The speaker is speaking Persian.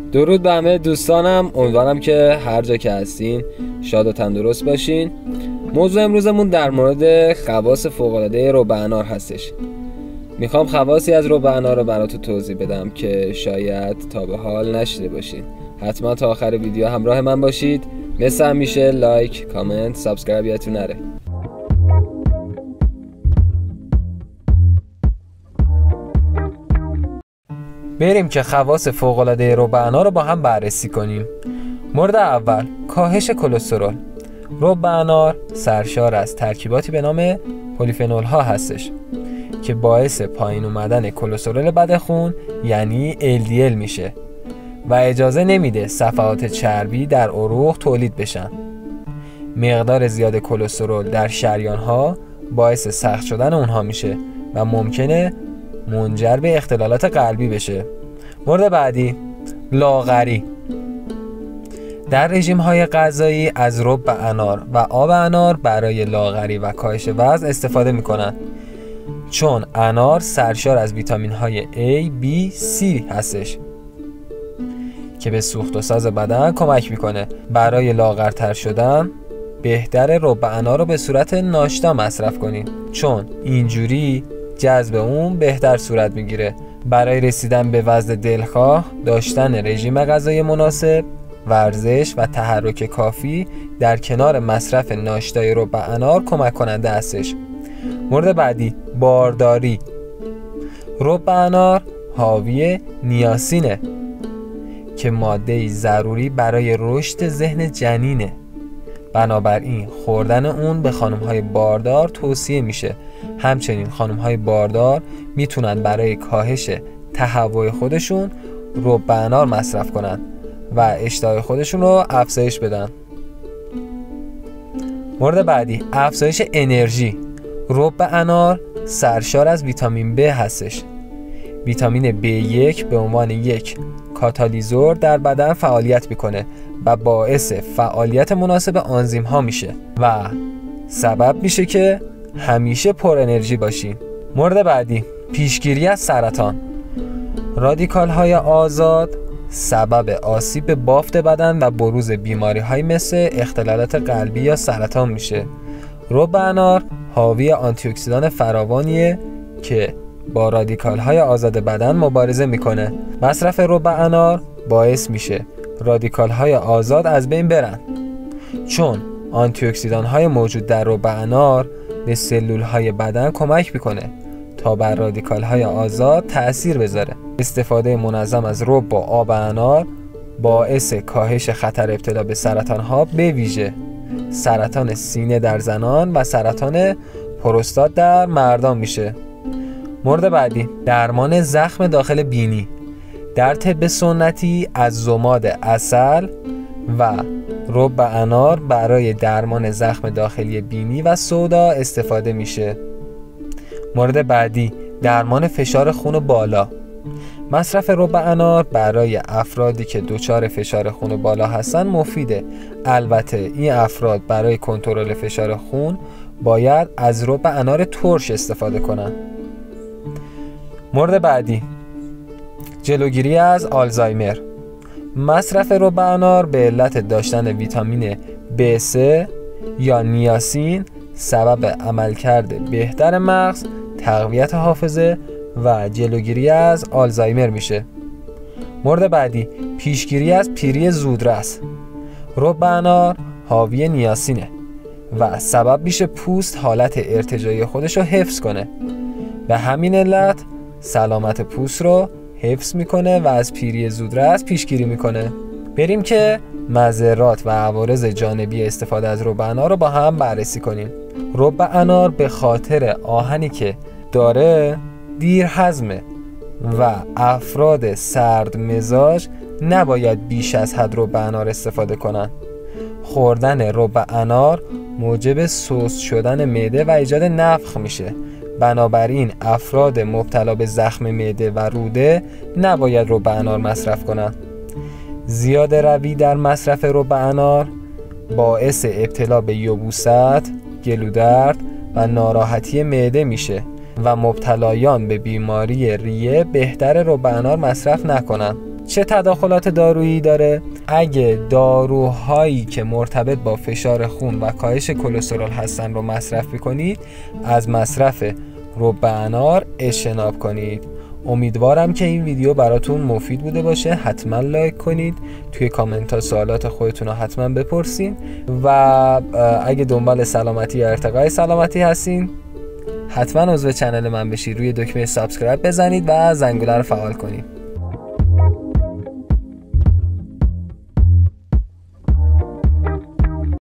درود به همه دوستانم، امیدوارم که هر جا که هستین شاد و تندرست باشین. موضوع امروزمون در مورد خواص فوق‌العاده رب انار هستش. میخوام خواصی از رب انار رو براتون توضیح بدم که شاید تا به حال نشیده باشین. حتما تا آخر ویدیو همراه من باشید. مثل همیشه لایک، کامنت، سابسکرایب یادتون نره. بریم که خواص فوق‌العاده رب انار رو با هم بررسی کنیم. مورد اول، کاهش کلسترول. رب انار سرشار از ترکیباتی به نام پلیفنول ها هستش که باعث پایین اومدن کلسترول بد خون یعنی LDL میشه و اجازه نمیده صفحات چربی در عروق تولید بشن. مقدار زیاد کلسترول در شریان ها باعث سخت شدن اونها میشه و ممکنه منجر به اختلالات قلبی بشه. مورد بعدی، لاغری. در رژیم های غذایی از رب انار و آب انار برای لاغری و کاهش وزن استفاده میکنن، چون انار سرشار از ویتامین های A, B, C هستش که به سوخت و ساز بدن کمک میکنه. برای لاغرتر شدن بهتره رب انار رو به صورت ناشتا مصرف کنید، چون اینجوری جذب اون بهتر صورت میگیره. برای رسیدن به وزن دلخواه، داشتن رژیم غذایی مناسب، ورزش و تحرک کافی در کنار مصرف ناشتای رب انار کمک کننده هستش. مورد بعدی، بارداری. رب انار حاوی نیاسینه که ماده‌ای ضروری برای رشد ذهن جنینه. بنابراین خوردن اون به خانم‌های باردار توصیه میشه. همچنین خانم‌های باردار میتونن برای کاهش تهوع خودشون رب انار مصرف کنن و اشتهای خودشون رو افزایش بدن. مورد بعدی، افزایش انرژی. رب انار سرشار از ویتامین B هستش. ویتامین B1 به عنوان یک کاتالیزور در بدن فعالیت میکنه و باعث فعالیت مناسب آنزیم ها میشه و سبب میشه که همیشه پر انرژی باشین. مورد بعدی، پیشگیری از سرطان. رادیکال های آزاد سبب آسیب به بافت بدن و بروز بیماری های مثل اختلالات قلبی یا سرطان میشه. رب انار حاوی آنتی اکسیدان فراوانیه که با رادیکال های آزاد بدن مبارزه میکنه. مصرف رب انار باعث میشه رادیکال های آزاد از بین برن، چون آنتی اکسیدان های موجود در رب انار به سلول های بدن کمک میکنه تا بر رادیکال های آزاد تأثیر بذاره. استفاده منظم از رب با آب انار باعث کاهش خطر ابتلا به سرطان ها، به ویژه سرطان سینه در زنان و سرطان پروستات در مردان میشه. مورد بعدی، درمان زخم داخل بینی. در طب سنتی از ضماد عسل و رب انار برای درمان زخم داخلی بینی و سودا استفاده میشه. مورد بعدی، درمان فشار خون بالا. مصرف رب انار برای افرادی که دچار فشار خون بالا هستن مفیده. البته این افراد برای کنترل فشار خون باید از رب انار ترش استفاده کنن. مورد بعدی، جلوگیری از آلزایمر. مصرف رب انار به علت داشتن ویتامین B3 یا نیاسین سبب عملکرد بهتر مغز، تقویت حافظه و جلوگیری از آلزایمر میشه. مورد بعدی، پیشگیری از پیری زودرس. رب انار حاوی نیاسینه و سبب میشه پوست حالت ارتجاعی خودش رو حفظ کنه. به همین علت سلامت پوست رو حفظ میکنه و از پیری زودرس پیشگیری میکنه. بریم که مضرات و عوارض جانبی استفاده از رب انار رو با هم بررسی کنیم. رب انار به خاطر آهنی که داره دیر هضمه و افراد سرد مزاج نباید بیش از حد رب انار استفاده کنن. خوردن رب انار موجب سست شدن معده و ایجاد نفخ میشه. بنابراین افراد مبتلا به زخم معده و روده نباید رب انار مصرف کنند. زیاده روی در مصرف رب انار باعث ابتلا به یبوست، گلودرد و ناراحتی معده میشه و مبتلایان به بیماری ریه بهتر رب انار مصرف نکنن، چه تداخلات دارویی داره؟ اگه داروهایی که مرتبط با فشار خون و کاهش کلسترول هستن رو مصرف بکنید، از مصرف رب انار اجتناب کنید. امیدوارم که این ویدیو براتون مفید بوده باشه. حتما لایک کنید، توی کامنت ها سوالات خودتون رو حتما بپرسین و اگه دنبال سلامتی یا ارتقای سلامتی هستین حتما عضو چنل من بشید. روی دکمه سابسکرایب بزنید و زنگوله رو فعال کنید.